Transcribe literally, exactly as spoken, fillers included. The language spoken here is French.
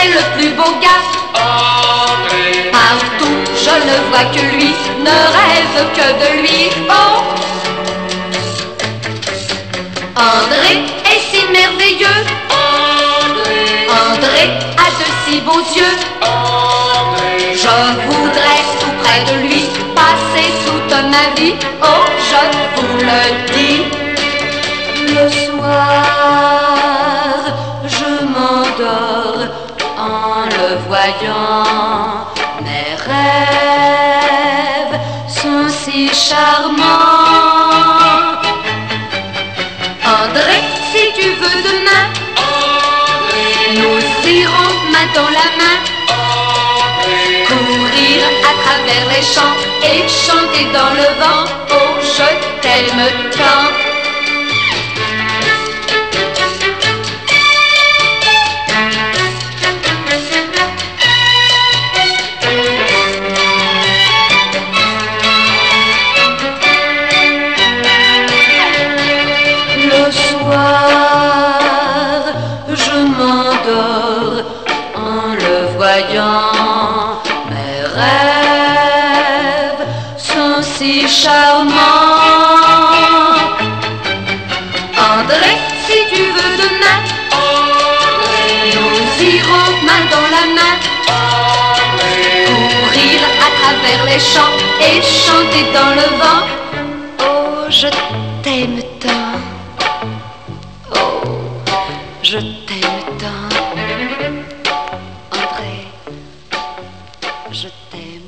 est le plus beau gars. André, Partout je ne vois que lui, ne rêve que de lui. Oh, André est si merveilleux. André, André a de si beaux yeux. André, Je voudrais tout près de lui passer toute ma vie. Oh, je vous le dis. Le soir, je m'endors en le voyant. Mes rêves sont si charmants. André, si tu veux demain, nous irons main dans la main, courir à travers les champs et chanter dans le vent. Oh, je t'aime tant. Le soir, je m'endors en le voyant. Mes rêves sont si charmants. André, si tu veux demain, nous irons main dans la main, courir à travers les champs et chanter dans le vent. Oh, je t'aime tant. Oh, je t'aime tant. André, je t'aime.